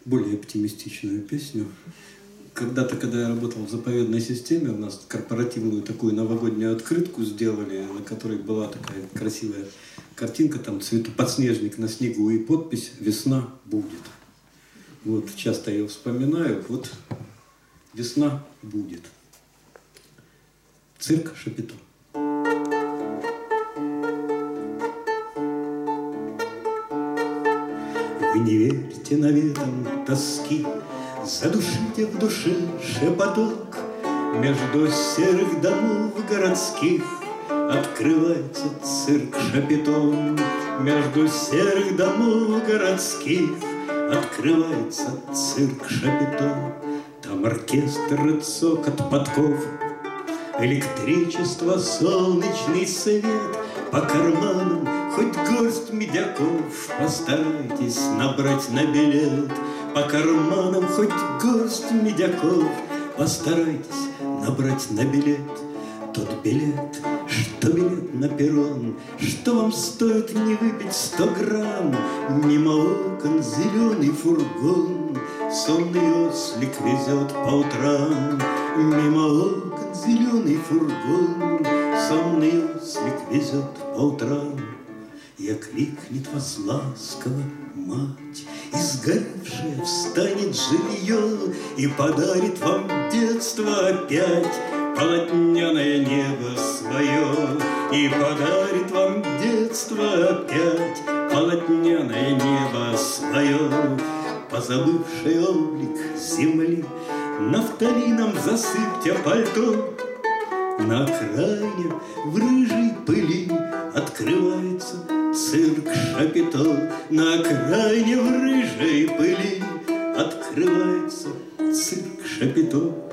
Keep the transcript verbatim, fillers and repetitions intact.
более оптимистичную песню. Когда-то, когда я работал в заповедной системе, у нас корпоративную такую новогоднюю открытку сделали, на которой была такая красивая картинка, там цветоподснежник на снегу и подпись «Весна будет». Вот, часто я вспоминаю, вот «Весна будет». Цирк Шапито. Вы не верьте наветам тоски, задушите в душе шепоток. Между серых домов городских открывается цирк Шапито. Между серых домов городских открывается цирк Шапито. Там оркестр и цокот подков, электричество, солнечный свет. По карманам хоть горсть медяков, постарайтесь набрать на билет. По карманам хоть горсть медяков, постарайтесь набрать на билет. Тот билет, что билет на перрон, что вам стоит не выпить сто грамм. Мимо окон зеленый фургон сонный ослик везет по утрам. Мимо окон зеленый фургон сонный ослик везет по утрам. И окликнет вас ласково мать, и сгоревшая встанет жилье, и подарит вам детство опять, полотняное небо свое. И подарит вам детство опять, полотняное небо свое. Позабывший облик земли нафталином засыпьте пальто. На окраине в рыжей пыли открывается цирк Шапито. На окраине в рыжей пыли открывается цирк Шапито.